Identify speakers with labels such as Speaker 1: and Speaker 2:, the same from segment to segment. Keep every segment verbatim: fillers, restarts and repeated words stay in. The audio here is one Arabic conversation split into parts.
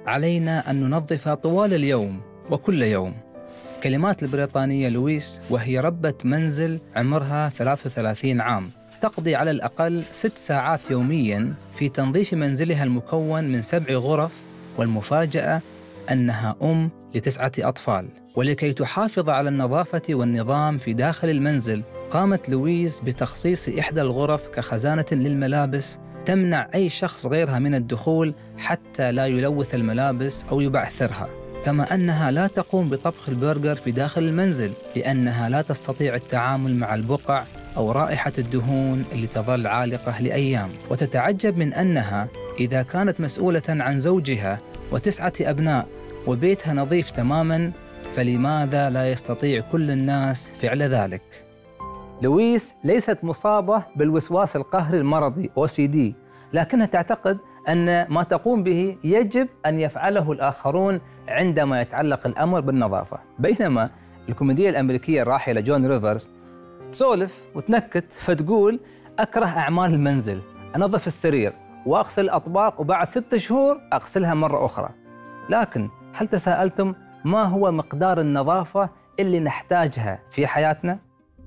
Speaker 1: علينا أن ننظف طوال اليوم وكل يوم. كلمات البريطانية لويس، وهي ربة منزل عمرها ثلاث وثلاثين عام، تقضي على الأقل ست ساعات يومياً في تنظيف منزلها المكون من سبع غرف، والمفاجأة أنها أم لتسعة أطفال. ولكي تحافظ على النظافة والنظام في داخل المنزل، قامت لويس بتخصيص إحدى الغرف كخزانة للملابس تمنع أي شخص غيرها من الدخول حتى لا يلوث الملابس أو يبعثرها. كما أنها لا تقوم بطبخ البرجر في داخل المنزل لأنها لا تستطيع التعامل مع البقع أو رائحة الدهون اللي تظل عالقة لأيام. وتتعجب من أنها إذا كانت مسؤولة عن زوجها وتسعة أبناء وبيتها نظيف تماماً، فلماذا لا يستطيع كل الناس فعل ذلك؟ لويس ليست مصابة بالوسواس القهري المرضي أو سي دي، لكنها تعتقد أن ما تقوم به يجب أن يفعله الآخرون عندما يتعلق الأمر بالنظافة. بينما الكوميدية الأمريكية الراحلة جون ريفرز تسولف وتنكت فتقول: أكره أعمال المنزل، أنظف السرير وأغسل الأطباق وبعد ست شهور أغسلها مرة أخرى. لكن هل تساءلتم ما هو مقدار النظافة اللي نحتاجها في حياتنا؟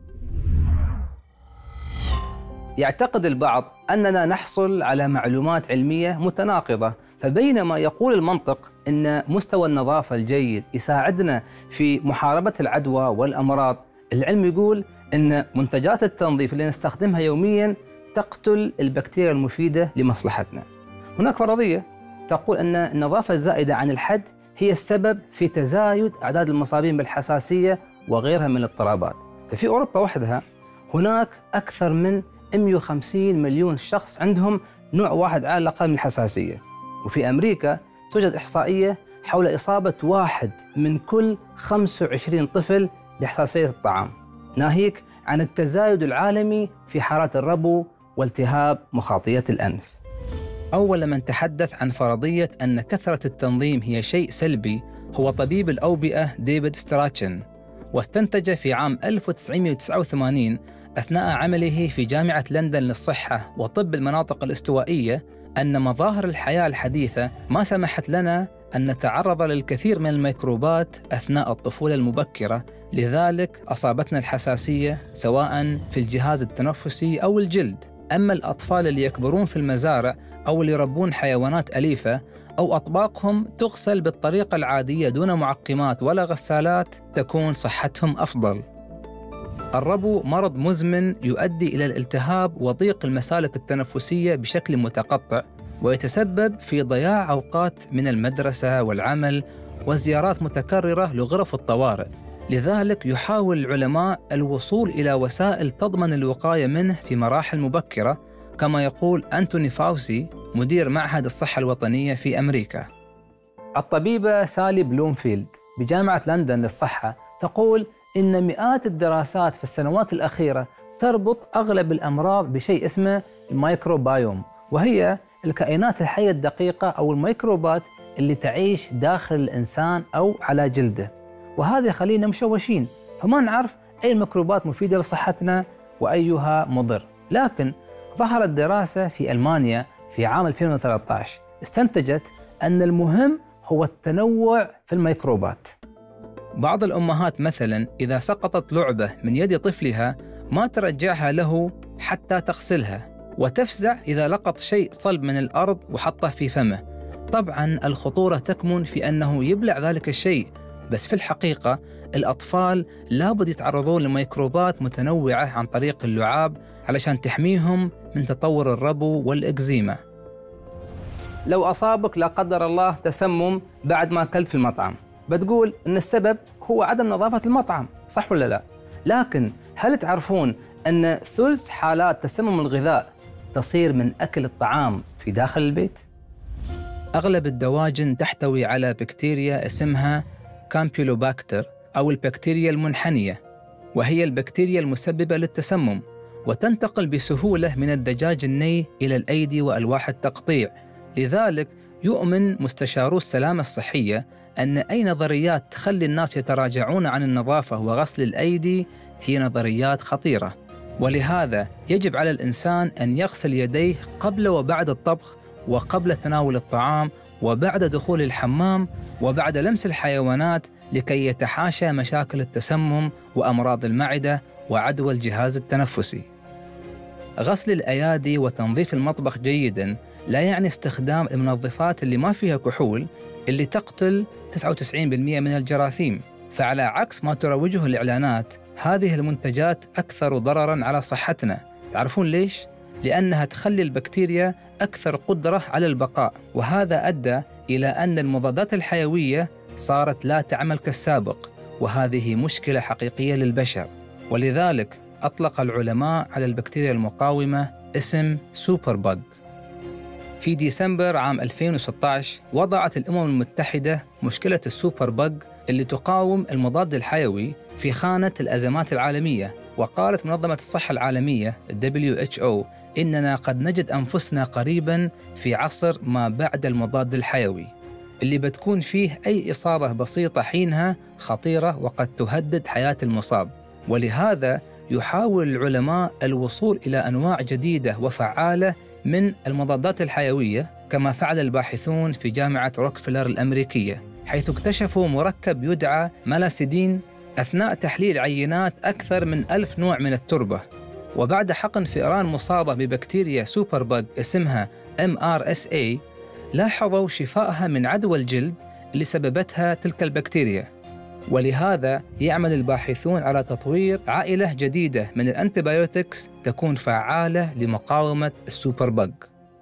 Speaker 1: يعتقد البعض أننا نحصل على معلومات علمية متناقضة، فبينما يقول المنطق أن مستوى النظافة الجيد يساعدنا في محاربة العدوى والأمراض، العلم يقول أن منتجات التنظيف اللي نستخدمها يومياً تقتل البكتيريا المفيدة لمصلحتنا. هناك فرضية تقول أن النظافة الزائدة عن الحد هي السبب في تزايد أعداد المصابين بالحساسية وغيرها من الاضطرابات. ففي أوروبا وحدها هناك أكثر من مئة وخمسين مليون شخص عندهم نوع واحد على الأقل من الحساسية. وفي أمريكا توجد إحصائية حول إصابة واحد من كل خمسة وعشرين طفل بحساسية الطعام، ناهيك عن التزايد العالمي في حالات الربو والتهاب مخاطية الأنف. أول من تحدث عن فرضية أن كثرة التنظيم هي شيء سلبي هو طبيب الأوبئة ديفيد ستراتشن، واستنتج في عام ألف وتسعمئة وتسعة وثمانين أثناء عمله في جامعة لندن للصحة وطب المناطق الاستوائية أن مظاهر الحياة الحديثة ما سمحت لنا أن نتعرض للكثير من الميكروبات أثناء الطفولة المبكرة، لذلك أصابتنا الحساسية سواء في الجهاز التنفسي أو الجلد. أما الأطفال اللي يكبرون في المزارع أو اللي يربون حيوانات أليفة أو أطباقهم تغسل بالطريقة العادية دون معقمات ولا غسالات، تكون صحتهم أفضل. الربو مرض مزمن يؤدي إلى الالتهاب وضيق المسالك التنفسية بشكل متقطع، ويتسبب في ضياع أوقات من المدرسة والعمل وزيارات متكررة لغرف الطوارئ. لذلك يحاول العلماء الوصول إلى وسائل تضمن الوقاية منه في مراحل مبكرة، كما يقول أنتوني فاوسي مدير معهد الصحة الوطنية في أمريكا. الطبيبة سالي بلومفيلد بجامعة لندن للصحة تقول إن مئات الدراسات في السنوات الأخيرة تربط أغلب الأمراض بشيء اسمه الميكروبايوم، وهي الكائنات الحية الدقيقة أو الميكروبات اللي تعيش داخل الإنسان أو على جلده. وهذا يخلينا مشوشين، فما نعرف أي الميكروبات مفيدة لصحتنا وأيها مضر. لكن ظهرت دراسة في ألمانيا في عام ألفين وثلاثة عشر استنتجت أن المهم هو التنوع في الميكروبات. بعض الأمهات مثلاً إذا سقطت لعبة من يد طفلها ما ترجعها له حتى تغسلها، وتفزع إذا لقط شيء صلب من الأرض وحطه في فمه. طبعاً الخطورة تكمن في أنه يبلع ذلك الشيء، بس في الحقيقة الأطفال لابد يتعرضون لميكروبات متنوعة عن طريق اللعاب علشان تحميهم من تطور الربو والإكزيما. لو أصابك لا قدر الله تسمم بعد ما أكلت في المطعم، بتقول إن السبب هو عدم نظافة المطعم، صح ولا لا؟ لكن هل تعرفون أن ثلث حالات تسمم الغذاء تصير من أكل الطعام في داخل البيت؟ أغلب الدواجن تحتوي على بكتيريا اسمها كامبيلوباكتر أو البكتيريا المنحنية، وهي البكتيريا المسببة للتسمم، وتنتقل بسهولة من الدجاج الني إلى الأيدي وألواح التقطيع. لذلك يؤمن مستشارو السلامة الصحية أن أي نظريات تخلي الناس يتراجعون عن النظافة وغسل الأيدي هي نظريات خطيرة، ولهذا يجب على الإنسان أن يغسل يديه قبل وبعد الطبخ وقبل تناول الطعام وبعد دخول الحمام وبعد لمس الحيوانات لكي يتحاشى مشاكل التسمم وأمراض المعدة وعدوى الجهاز التنفسي. غسل الأيادي وتنظيف المطبخ جيداً لا يعني استخدام المنظفات اللي ما فيها كحول اللي تقتل تسعة وتسعين بالمئة من الجراثيم، فعلى عكس ما تروجه الإعلانات هذه المنتجات أكثر ضرراً على صحتنا. تعرفون ليش؟ لأنها تخلي البكتيريا أكثر قدرة على البقاء، وهذا أدى إلى أن المضادات الحيوية صارت لا تعمل كالسابق، وهذه مشكلة حقيقية للبشر. ولذلك أطلق العلماء على البكتيريا المقاومة اسم سوبر بج. في ديسمبر عام ألفين وستة عشر وضعت الأمم المتحدة مشكلة السوبر بج اللي تقاوم المضاد الحيوي في خانة الأزمات العالمية، وقالت منظمة الصحة العالمية دبليو إتش أو إننا قد نجد أنفسنا قريباً في عصر ما بعد المضاد الحيوي اللي بتكون فيه أي إصابة بسيطة حينها خطيرة وقد تهدد حياة المصاب. ولهذا يحاول العلماء الوصول إلى أنواع جديدة وفعالة من المضادات الحيوية، كما فعل الباحثون في جامعة روكفلر الأمريكية، حيث اكتشفوا مركب يدعى مالاسيدين أثناء تحليل عينات أكثر من ألف نوع من التربة. وبعد حقن فئران مصابة ببكتيريا سوبر بج اسمها إم آر إس إيه لاحظوا شفائها من عدوى الجلد اللي سببتها تلك البكتيريا. ولهذا يعمل الباحثون على تطوير عائلة جديدة من الأنتيبيوتكس تكون فعالة لمقاومة السوبر بج.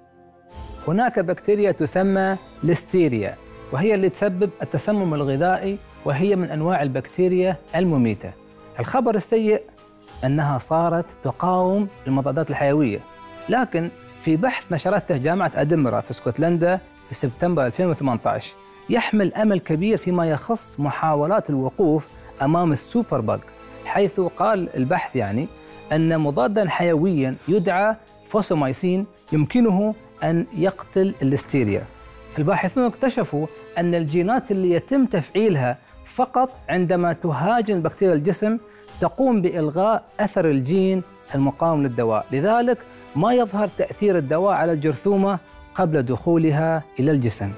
Speaker 1: هناك بكتيريا تسمى ليستيريا، وهي اللي تسبب التسمم الغذائي، وهي من أنواع البكتيريا المميتة. الخبر السيء أنها صارت تقاوم المضادات الحيوية، لكن في بحث نشرته جامعة أدنبرا في اسكتلندا في سبتمبر ألفين وثمانية عشر يحمل أمل كبير فيما يخص محاولات الوقوف أمام السوبر بج، حيث قال البحث يعني أن مضاداً حيوياً يدعى فوسومايسين يمكنه أن يقتل الليستيريا. الباحثون اكتشفوا أن الجينات اللي يتم تفعيلها فقط عندما تهاجم بكتيريا الجسم تقوم بإلغاء أثر الجين المقاوم للدواء، لذلك ما يظهر تأثير الدواء على الجرثومة قبل دخولها إلى الجسم.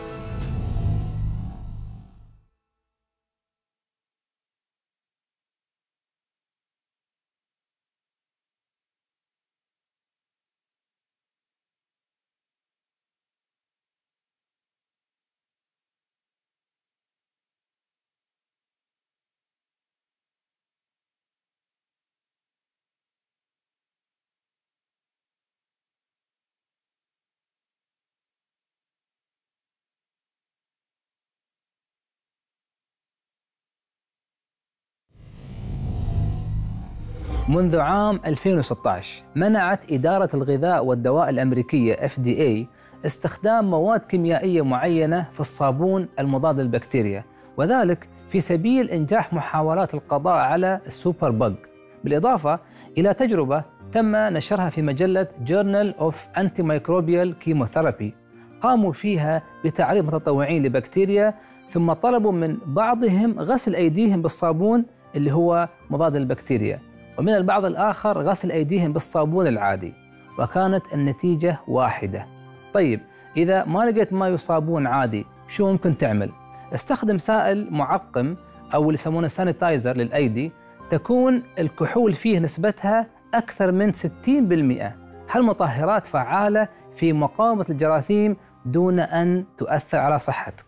Speaker 1: منذ عام ألفين وستة عشر منعت إدارة الغذاء والدواء الأمريكية إف دي إيه استخدام مواد كيميائية معينة في الصابون المضاد للبكتيريا، وذلك في سبيل إنجاح محاولات القضاء على السوبر بج، بالإضافة إلى تجربة تم نشرها في مجلة Journal of Antimicrobial Chemotherapy قاموا فيها بتعريض متطوعين لبكتيريا، ثم طلبوا من بعضهم غسل أيديهم بالصابون اللي هو مضاد للبكتيريا، ومن البعض الآخر غسل أيديهم بالصابون العادي، وكانت النتيجة واحدة. طيب إذا ما لقيت ماء وصابون عادي شو ممكن تعمل؟ استخدم سائل معقم أو اللي يسمونه سانيتايزر للأيدي، تكون الكحول فيه نسبتها أكثر من ستين بالمئة. هالمطهرات فعالة في مقاومة الجراثيم دون أن تؤثر على صحتك.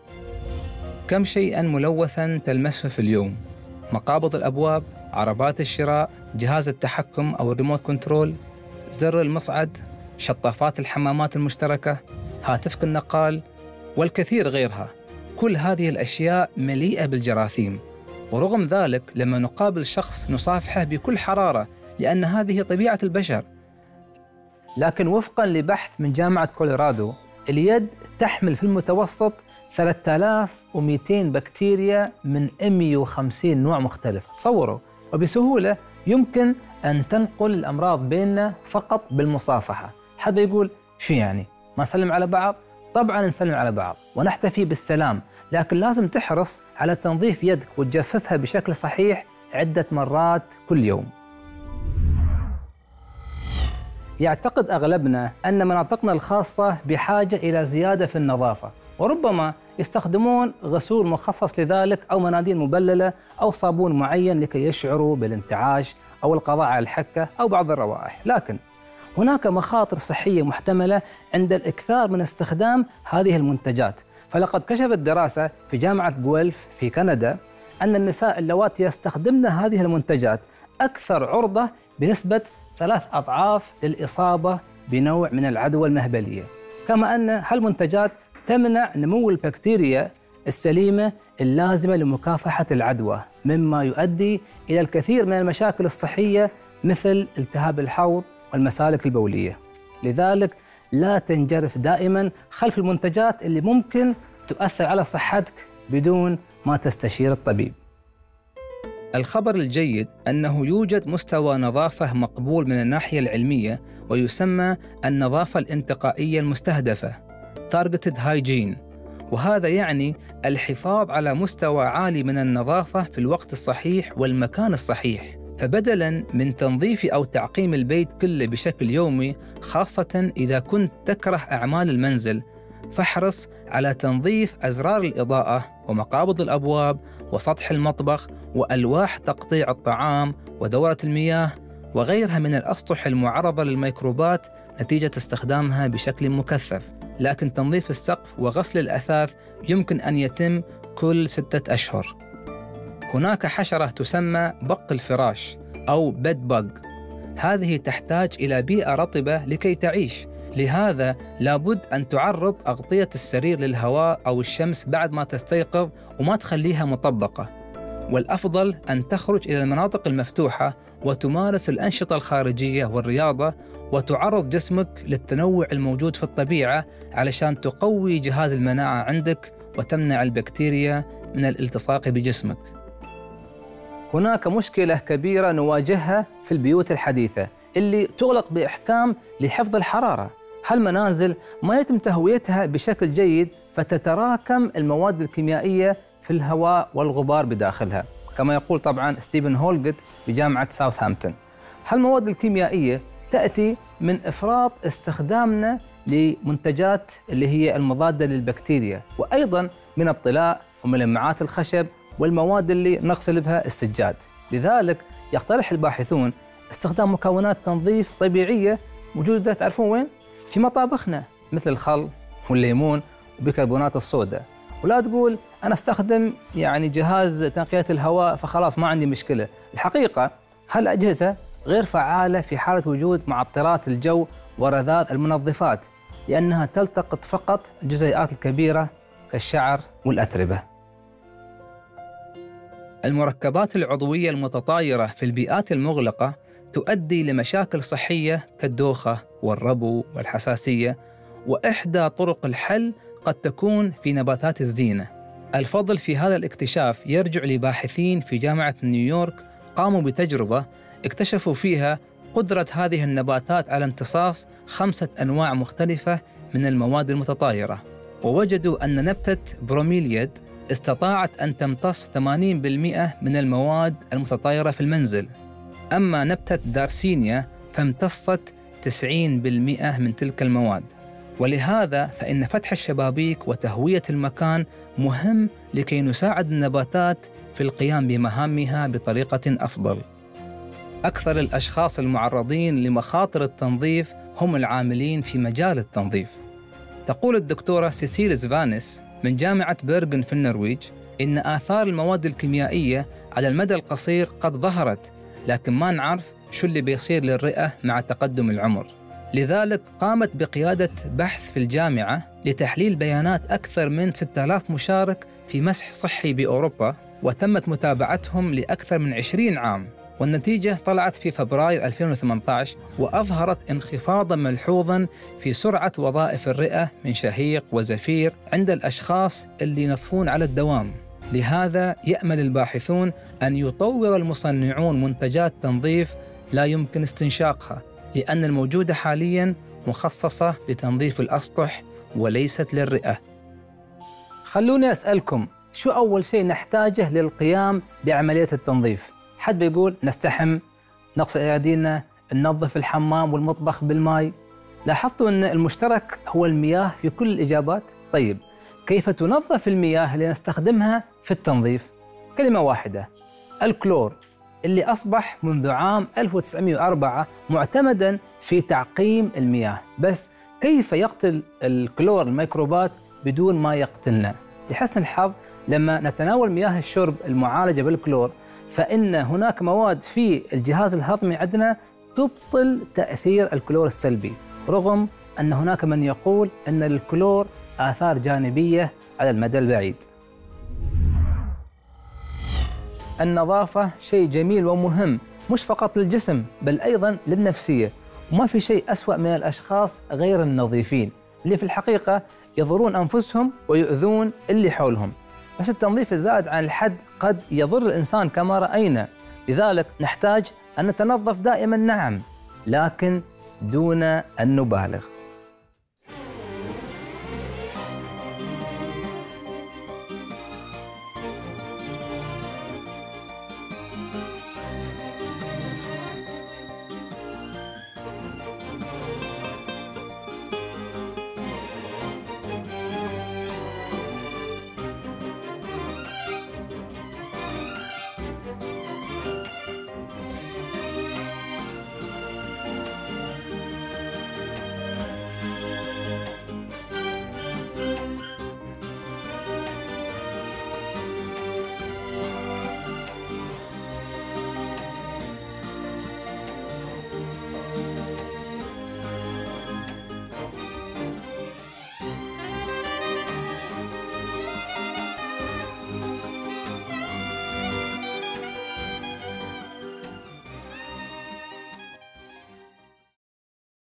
Speaker 1: كم شيئاً ملوثاً تلمسه في اليوم؟ مقابض الأبواب، عربات الشراء، جهاز التحكم أو الريموت كنترول، زر المصعد، شطافات الحمامات المشتركة، هاتفك النقال، والكثير غيرها. كل هذه الأشياء مليئة بالجراثيم، ورغم ذلك لما نقابل شخص نصافحه بكل حرارة لأن هذه طبيعة البشر. لكن وفقاً لبحث من جامعة كولورادو، اليد تحمل في المتوسط ثلاثة آلاف ومئتين بكتيريا من مئة وخمسين نوع مختلف. تصوروا، وبسهولة يمكن أن تنقل الأمراض بيننا فقط بالمصافحة. حد يقول شو يعني؟ ما نسلم على بعض؟ طبعاً نسلم على بعض ونحتفي بالسلام، لكن لازم تحرص على تنظيف يدك وتجففها بشكل صحيح عدة مرات كل يوم. يعتقد أغلبنا أن مناطقنا الخاصة بحاجة إلى زيادة في النظافة، وربما يستخدمون غسول مخصص لذلك أو مناديل مبللة أو صابون معين لكي يشعروا بالانتعاش أو القضاء على الحكة أو بعض الروائح. لكن هناك مخاطر صحية محتملة عند الإكثار من استخدام هذه المنتجات. فلقد كشفت دراسة في جامعة جويلف في كندا أن النساء اللواتي يستخدمن هذه المنتجات أكثر عرضة بنسبة ثلاث أضعاف للإصابة بنوع من العدوى المهبلية، كما أن هالمنتجات تمنع نمو البكتيريا السليمة اللازمة لمكافحة العدوى، مما يؤدي إلى الكثير من المشاكل الصحية مثل التهاب الحوض والمسالك البولية. لذلك لا تنجرف دائما خلف المنتجات اللي ممكن تؤثر على صحتك بدون ما تستشير الطبيب. الخبر الجيد أنه يوجد مستوى نظافة مقبول من الناحية العلمية، ويسمى النظافة الانتقائية المستهدفة Targeted Hygiene، وهذا يعني الحفاظ على مستوى عالي من النظافة في الوقت الصحيح والمكان الصحيح. فبدلاً من تنظيف أو تعقيم البيت كله بشكل يومي، خاصة إذا كنت تكره أعمال المنزل، فاحرص على تنظيف أزرار الإضاءة ومقابض الأبواب وسطح المطبخ وألواح تقطيع الطعام ودورة المياه وغيرها من الأسطح المعرضة للميكروبات نتيجة استخدامها بشكل مكثف. لكن تنظيف السقف وغسل الأثاث يمكن أن يتم كل ستة أشهر. هناك حشرة تسمى بق الفراش أو بيد باج، هذه تحتاج إلى بيئة رطبة لكي تعيش، لهذا لابد أن تعرض أغطية السرير للهواء أو الشمس بعد ما تستيقظ وما تخليها مطبقة. والأفضل أن تخرج إلى المناطق المفتوحة وتمارس الأنشطة الخارجية والرياضة، وتعرض جسمك للتنوع الموجود في الطبيعة علشان تقوي جهاز المناعة عندك وتمنع البكتيريا من الالتصاق بجسمك. هناك مشكلة كبيرة نواجهها في البيوت الحديثة اللي تغلق بإحكام لحفظ الحرارة. هالمنازل ما يتم تهويتها بشكل جيد، فتتراكم المواد الكيميائية في الهواء والغبار بداخلها، كما يقول طبعاً ستيفن هولغت بجامعة ساوثهامبتون. هالمواد الكيميائية تأتي من إفراط استخدامنا لمنتجات اللي هي المضادة للبكتيريا، وأيضاً من الطلاء وملمعات الخشب والمواد اللي نغسل بها السجاد. لذلك يقترح الباحثون استخدام مكونات تنظيف طبيعية موجودة تعرفون وين؟ في مطابخنا، مثل الخل والليمون وبيكربونات الصودا. ولا تقول أنا استخدم يعني جهاز تنقية الهواء فخلاص ما عندي مشكلة. الحقيقة هالأجهزة غير فعالة في حالة وجود معطرات الجو ورذاذ المنظفات، لأنها تلتقط فقط الجزيئات الكبيرة كالشعر والأتربة. المركبات العضوية المتطايرة في البيئات المغلقة تؤدي لمشاكل صحية كالدوخة والربو والحساسية، وإحدى طرق الحل قد تكون في نباتات الزينة. الفضل في هذا الاكتشاف يرجع لباحثين في جامعة نيويورك قاموا بتجربة اكتشفوا فيها قدرة هذه النباتات على امتصاص خمسة أنواع مختلفة من المواد المتطايرة، ووجدوا أن نبتة بروميلياد استطاعت أن تمتص ثمانين بالمئة من المواد المتطايرة في المنزل، أما نبتة دارسينيا فامتصت تسعين بالمئة من تلك المواد. ولهذا فإن فتح الشبابيك وتهوية المكان مهم لكي نساعد النباتات في القيام بمهامها بطريقة أفضل. أكثر الأشخاص المعرضين لمخاطر التنظيف هم العاملين في مجال التنظيف. تقول الدكتورة سيسيل زفانس من جامعة بيرغن في النرويج إن آثار المواد الكيميائية على المدى القصير قد ظهرت، لكن ما نعرف شو اللي بيصير للرئة مع تقدم العمر. لذلك قامت بقيادة بحث في الجامعة لتحليل بيانات أكثر من ستة آلاف مشارك في مسح صحي بأوروبا، وتمت متابعتهم لأكثر من عشرين عام، والنتيجة طلعت في فبراير ألفين وثمانية عشر وأظهرت انخفاضاً ملحوظاً في سرعة وظائف الرئة من شهيق وزفير عند الأشخاص اللي ينظفون على الدوام. لهذا يأمل الباحثون أن يطور المصنعون منتجات تنظيف لا يمكن استنشاقها، لأن الموجودة حالياً مخصصة لتنظيف الأسطح وليست للرئة. خلوني أسألكم، شو أول شيء نحتاجه للقيام بعملية التنظيف؟ حد بيقول نستحم، نغسل أيدينا، ننظف الحمام والمطبخ بالماء. لاحظتوا أن المشترك هو المياه في كل الإجابات؟ طيب كيف تنظف المياه اللي نستخدمها في التنظيف؟ كلمة واحدة: الكلور، اللي أصبح منذ عام ألف وتسعمئة وأربعة معتمداً في تعقيم المياه. بس كيف يقتل الكلور الميكروبات بدون ما يقتلنا؟ لحسن الحظ لما نتناول مياه الشرب المعالجة بالكلور فإن هناك مواد في الجهاز الهضمي عندنا تبطل تأثير الكلور السلبي، رغم أن هناك من يقول أن للكلور آثار جانبية على المدى البعيد. النظافة شيء جميل ومهم مش فقط للجسم بل أيضاً للنفسية، وما في شيء أسوأ من الأشخاص غير النظيفين اللي في الحقيقة يضرون أنفسهم ويؤذون اللي حولهم. بس التنظيف الزائد عن الحد قد يضر الإنسان كما رأينا، لذلك نحتاج أن نتنظف دائماً، نعم، لكن دون أن نبالغ.